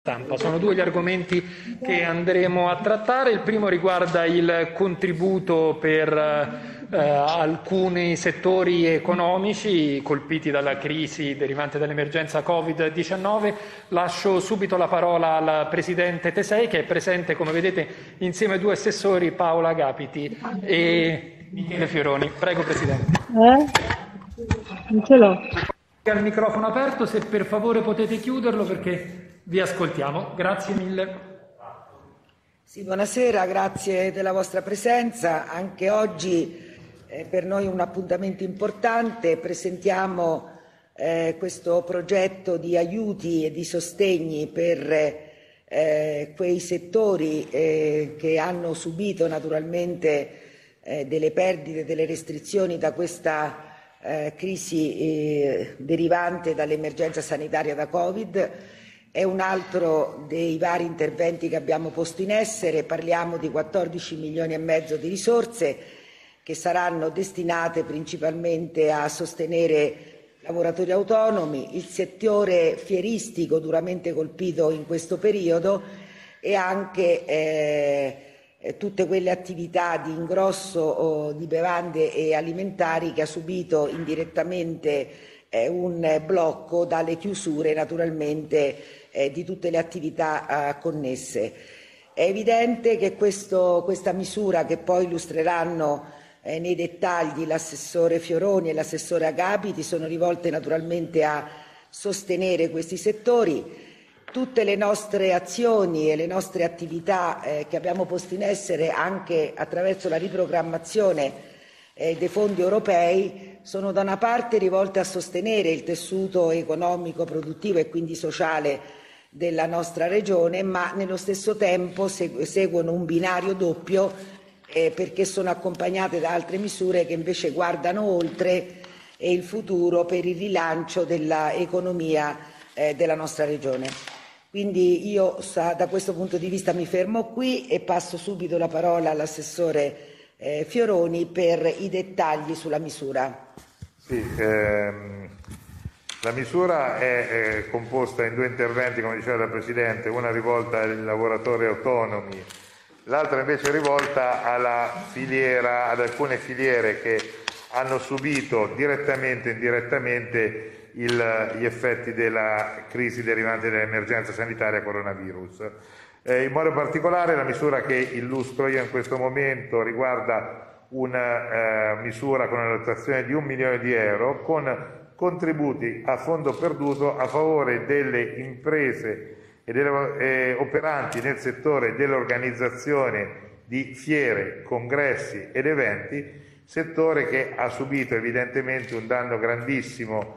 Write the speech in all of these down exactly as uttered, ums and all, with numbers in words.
Stampa. Sono due gli argomenti che andremo a trattare. Il primo riguarda il contributo per eh, alcuni settori economici colpiti dalla crisi derivante dall'emergenza Covid diciannove. Lascio subito la parola al Presidente Tesei, che è presente, come vedete, insieme ai due assessori Paola Agapiti e Michele Fioroni. Prego, Presidente. Eh? Non ce l'ho. Il microfono aperto, se per favore potete chiuderlo perché vi ascoltiamo. Grazie mille. Sì, buonasera, grazie della vostra presenza. Anche oggi è per noi un appuntamento importante. Presentiamo eh, questo progetto di aiuti e di sostegni per eh, quei settori eh, che hanno subito naturalmente eh, delle perdite, delle restrizioni da questa eh, crisi eh, derivante dall'emergenza sanitaria da Covid. È un altro dei vari interventi che abbiamo posto in essere. Parliamo di quattordici milioni e mezzo di risorse che saranno destinate principalmente a sostenere lavoratori autonomi, il settore fieristico duramente colpito in questo periodo e anche eh, tutte quelle attività di ingrosso oh, di bevande e alimentari che ha subito indirettamente eh, un blocco dalle chiusure naturalmente Eh, di tutte le attività eh, connesse. È evidente che questo, questa misura, che poi illustreranno eh, nei dettagli l'assessore Fioroni e l'assessore Agapiti, sono rivolte naturalmente a sostenere questi settori. Tutte le nostre azioni e le nostre attività eh, che abbiamo posto in essere anche attraverso la riprogrammazione eh, dei fondi europei sono da una parte rivolte a sostenere il tessuto economico, produttivo e quindi sociale della nostra regione, ma nello stesso tempo seguono un binario doppio eh, perché sono accompagnate da altre misure che invece guardano oltre e il futuro per il rilancio dell'economia eh, della nostra regione. Quindi io da questo punto di vista mi fermo qui e passo subito la parola all'assessore eh, Fioroni per i dettagli sulla misura. Sì, ehm... La misura è, è composta in due interventi, come diceva la Presidente, una rivolta ai lavoratori autonomi, l'altra invece rivolta alla filiera, ad alcune filiere che hanno subito direttamente e indirettamente il, gli effetti della crisi derivante dall'emergenza sanitaria coronavirus. Eh, in modo particolare la misura che illustro io in questo momento riguarda una eh, misura con una dotazione di un milione di euro con contributi a fondo perduto a favore delle imprese e delle, eh, operanti nel settore dell'organizzazione di fiere, congressi ed eventi, settore che ha subito evidentemente un danno grandissimo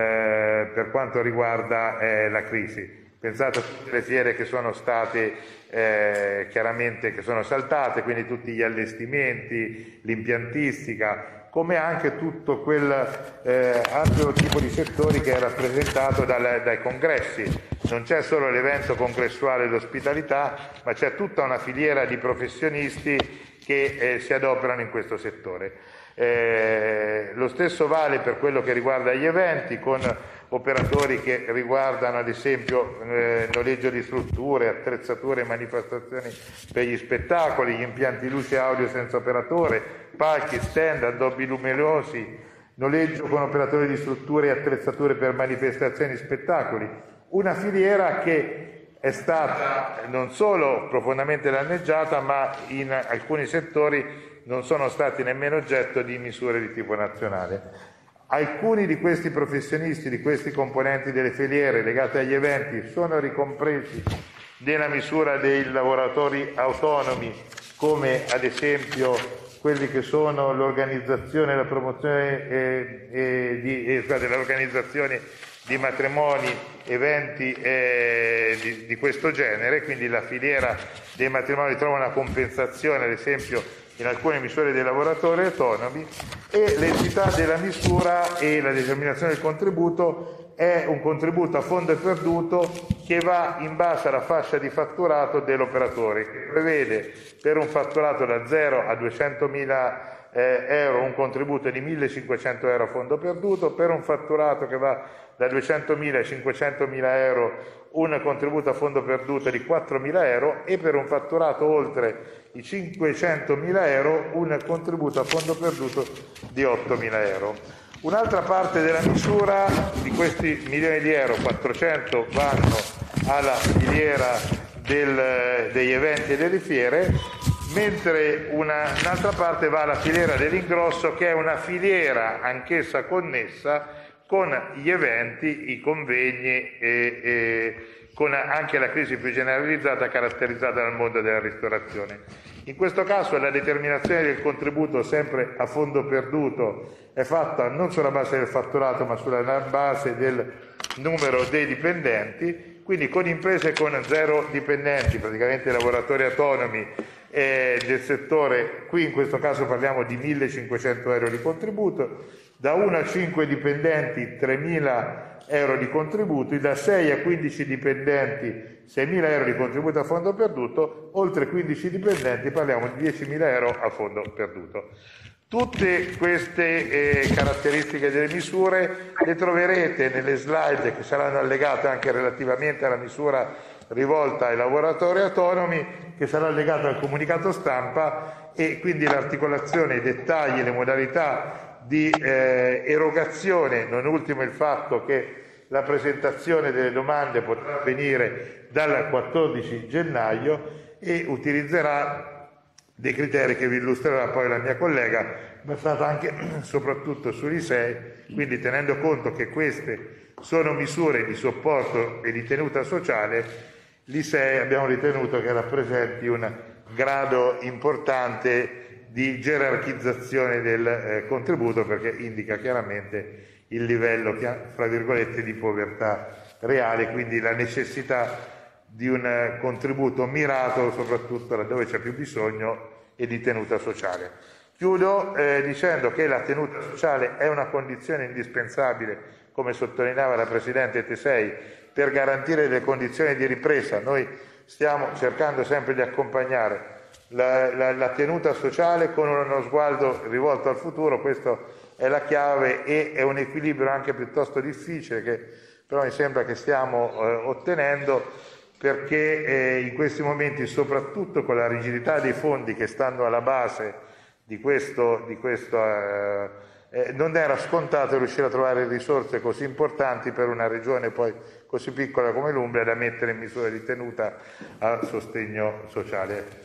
eh, per quanto riguarda eh, la crisi. Pensate a tutte le fiere che sono state eh, chiaramente che sono saltate, quindi tutti gli allestimenti, l'impiantistica, come anche tutto quel eh, altro tipo di settori che è rappresentato dal, dai congressi. Non c'è solo l'evento congressuale e l'ospitalità, ma c'è tutta una filiera di professionisti che eh, si adoperano in questo settore. Eh, lo stesso vale per quello che riguarda gli eventi, con operatori che riguardano ad esempio eh, noleggio di strutture, attrezzature e manifestazioni per gli spettacoli, gli impianti luce e audio senza operatore, palchi, stand, addobbi luminosi, noleggio con operatori di strutture e attrezzature per manifestazioni e spettacoli. Una filiera che è stata non solo profondamente danneggiata, ma in alcuni settori non sono stati nemmeno oggetto di misure di tipo nazionale. Alcuni di questi professionisti, di questi componenti delle filiere legate agli eventi sono ricompresi nella misura dei lavoratori autonomi, come ad esempio quelli che sono l'organizzazione e la promozione eh, eh, di, eh, scusate, l'organizzazione di matrimoni, eventi eh, di, di questo genere, quindi la filiera dei matrimoni trova una compensazione ad esempio in alcune misure dei lavoratori autonomi, e l'entità della misura e la determinazione del contributo è un contributo a fondo perduto che va in base alla fascia di fatturato dell'operatore, che prevede per un fatturato da zero a duecentomila eh, euro un contributo di millecinquecento euro a fondo perduto, per un fatturato che va da duecentomila a cinquecentomila euro un contributo a fondo perduto di quattromila euro e per un fatturato oltre i cinquecentomila euro un contributo a fondo perduto di ottomila euro. Un'altra parte della misura di questi milioni di euro, quattrocento vanno alla filiera del, degli eventi e delle fiere, mentre una, un'altra parte va alla filiera dell'ingrosso, che è una filiera anch'essa connessa con gli eventi, i convegni e, e con anche la crisi più generalizzata caratterizzata dal mondo della ristorazione. In questo caso la determinazione del contributo sempre a fondo perduto è fatta non sulla base del fatturato ma sulla base del numero dei dipendenti, quindi con imprese con zero dipendenti, praticamente lavoratori autonomi eh, del settore, qui in questo caso parliamo di millecinquecento euro di contributo, da uno a cinque dipendenti tremila euro di contributi, da sei a quindici dipendenti seimila euro di contributo a fondo perduto, oltre quindici dipendenti parliamo di diecimila euro a fondo perduto. Tutte queste eh, caratteristiche delle misure le troverete nelle slide che saranno allegate anche relativamente alla misura rivolta ai lavoratori autonomi, che sarà allegata al comunicato stampa, e quindi l'articolazione, i dettagli, le modalità di eh, erogazione, non ultimo il fatto che la presentazione delle domande potrà avvenire dal quattordici gennaio e utilizzerà dei criteri che vi illustrerà poi la mia collega, basata anche soprattutto sugli S E I, quindi tenendo conto che queste sono misure di supporto e di tenuta sociale, l'I S E E abbiamo ritenuto che rappresenti un grado importante di gerarchizzazione del eh, contributo, perché indica chiaramente il livello, fra virgolette, di povertà reale, quindi la necessità di un eh, contributo mirato soprattutto laddove c'è più bisogno e di tenuta sociale. Chiudo eh, dicendo che la tenuta sociale è una condizione indispensabile, come sottolineava la Presidente Tesei, per garantire le condizioni di ripresa. Noi stiamo cercando sempre di accompagnare La, la, la tenuta sociale con uno sguardo rivolto al futuro, questa è la chiave e è un equilibrio anche piuttosto difficile che però mi sembra che stiamo eh, ottenendo, perché eh, in questi momenti, soprattutto con la rigidità dei fondi che stanno alla base di questo, di questo eh, eh, non era scontato riuscire a trovare risorse così importanti per una regione poi così piccola come l'Umbria da mettere in misure di tenuta a sostegno sociale.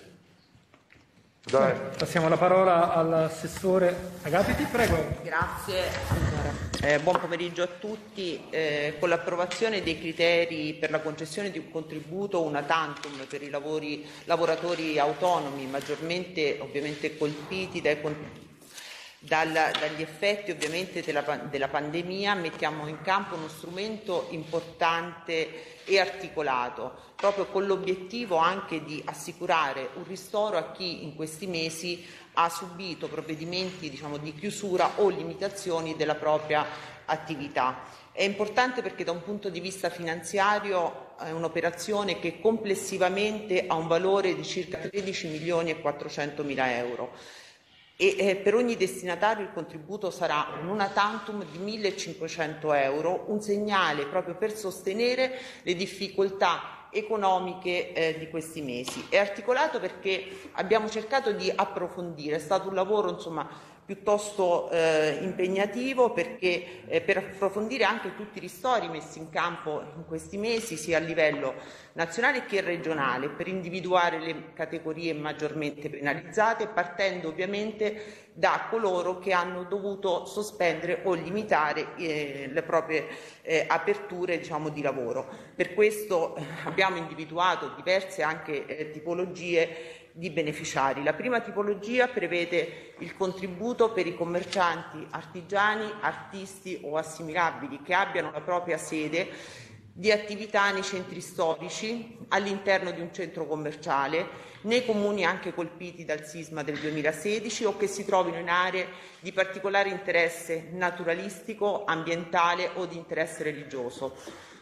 Dai. Passiamo la parola all'assessore Agapiti, prego. Grazie, eh, buon pomeriggio a tutti. Eh, con l'approvazione dei criteri per la concessione di un contributo una tantum per i lavori, lavoratori autonomi maggiormente ovviamente colpiti dai Dal, dagli effetti ovviamente della, della pandemia, mettiamo in campo uno strumento importante e articolato, proprio con l'obiettivo anche di assicurare un ristoro a chi in questi mesi ha subito provvedimenti, diciamo, di chiusura o limitazioni della propria attività. È importante perché da un punto di vista finanziario è un'operazione che complessivamente ha un valore di circa tredici milioni e quattrocentomila euro. E eh, per ogni destinatario il contributo sarà un una tantum di millecinquecento euro, un segnale proprio per sostenere le difficoltà economiche eh, di questi mesi. È articolato perché abbiamo cercato di approfondire, è stato un lavoro insomma piuttosto eh, impegnativo, perché eh, per approfondire anche tutti i ristori messi in campo in questi mesi sia a livello nazionale che regionale, per individuare le categorie maggiormente penalizzate, partendo ovviamente da coloro che hanno dovuto sospendere o limitare eh, le proprie eh, aperture, diciamo, di lavoro. Per questo eh, abbiamo individuato diverse anche eh, tipologie di beneficiari. La prima tipologia prevede il contributo per i commercianti, artigiani, artisti o assimilabili che abbiano la propria sede di attività nei centri storici, all'interno di un centro commerciale, nei comuni anche colpiti dal sisma del duemilasedici o che si trovino in aree di particolare interesse naturalistico, ambientale o di interesse religioso.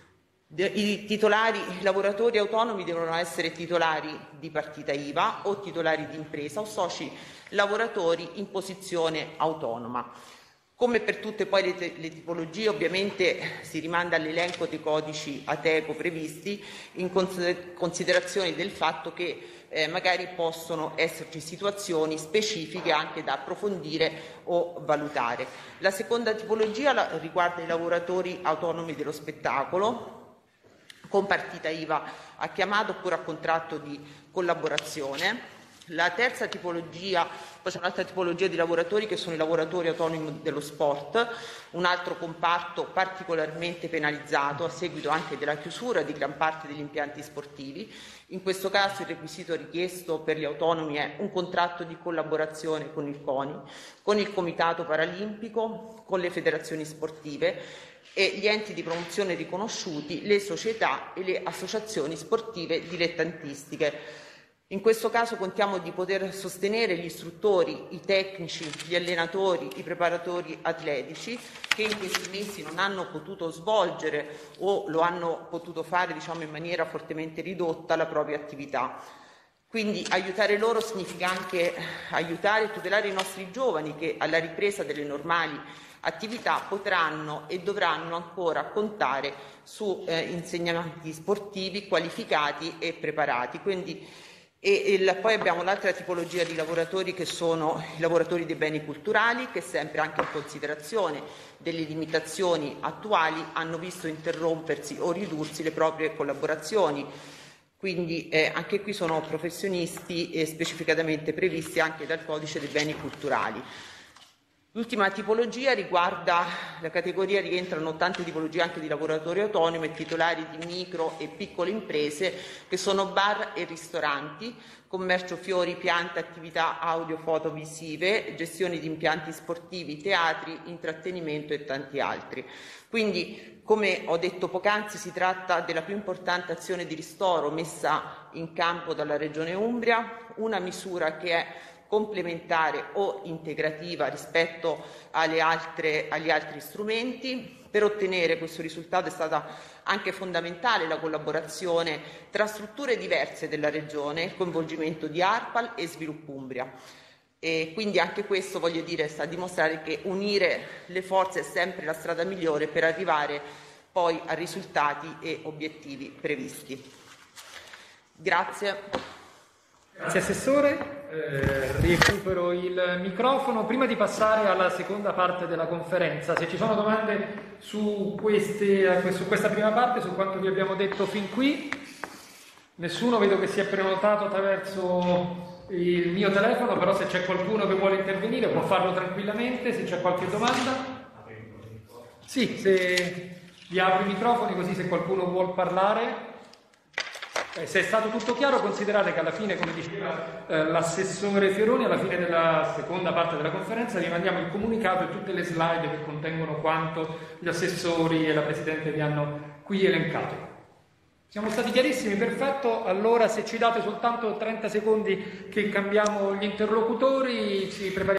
I titolari, i lavoratori autonomi devono essere titolari di partita I V A o titolari di impresa o soci lavoratori in posizione autonoma. Come per tutte poi le, le tipologie, ovviamente si rimanda all'elenco dei codici Ateco previsti in considerazione del fatto che eh, magari possono esserci situazioni specifiche anche da approfondire o valutare. La seconda tipologia la, riguarda i lavoratori autonomi dello spettacolo con partita I V A a chiamata oppure a contratto di collaborazione. La terza tipologia, poi c'è un'altra tipologia di lavoratori che sono i lavoratori autonomi dello sport, un altro comparto particolarmente penalizzato a seguito anche della chiusura di gran parte degli impianti sportivi. In questo caso il requisito richiesto per gli autonomi è un contratto di collaborazione con il CONI, con il Comitato Paralimpico, con le federazioni sportive e gli enti di promozione riconosciuti, le società e le associazioni sportive dilettantistiche. In questo caso contiamo di poter sostenere gli istruttori, i tecnici, gli allenatori, i preparatori atletici che in questi mesi non hanno potuto svolgere o lo hanno potuto fare, diciamo, in maniera fortemente ridotta la propria attività. Quindi aiutare loro significa anche aiutare e tutelare i nostri giovani che alla ripresa delle normali attività potranno e dovranno ancora contare su eh, insegnanti sportivi qualificati e preparati. Quindi, E, e la, poi abbiamo l'altra tipologia di lavoratori che sono i lavoratori dei beni culturali che sempre anche in considerazione delle limitazioni attuali hanno visto interrompersi o ridursi le proprie collaborazioni. Quindi eh, anche qui sono professionisti eh, specificatamente previsti anche dal codice dei beni culturali. L'ultima tipologia riguarda la categoria, rientrano tante tipologie anche di lavoratori autonomi e titolari di micro e piccole imprese che sono bar e ristoranti, commercio fiori, piante, attività audio, foto visive, gestione di impianti sportivi, teatri, intrattenimento e tanti altri. Quindi, come ho detto poc'anzi, si tratta della più importante azione di ristoro messa in campo dalla Regione Umbria, una misura che è complementare o integrativa rispetto alle altre, agli altri strumenti. Per ottenere questo risultato è stata anche fondamentale la collaborazione tra strutture diverse della Regione, il coinvolgimento di ARPAL e Sviluppo Umbria. E quindi anche questo, voglio dire, sta a dimostrare che unire le forze è sempre la strada migliore per arrivare poi a risultati e obiettivi previsti. Grazie. Grazie Assessore. Eh, recupero il microfono. Prima di passare alla seconda parte della conferenza, se ci sono domande su, queste, su questa prima parte, su quanto vi abbiamo detto fin qui, nessuno vedo che si è prenotato attraverso il mio telefono, però se c'è qualcuno che vuole intervenire può farlo tranquillamente, se c'è qualche domanda. Sì, se vi apro i microfoni così se qualcuno vuol parlare. Eh, se è stato tutto chiaro, considerate che alla fine, come diceva eh, l'assessore Fioroni, alla fine della seconda parte della conferenza vi mandiamo il comunicato e tutte le slide che contengono quanto gli assessori e la Presidente vi hanno qui elencato. Siamo stati chiarissimi, perfetto. Allora se ci date soltanto trenta secondi che cambiamo gli interlocutori, ci prepariamo.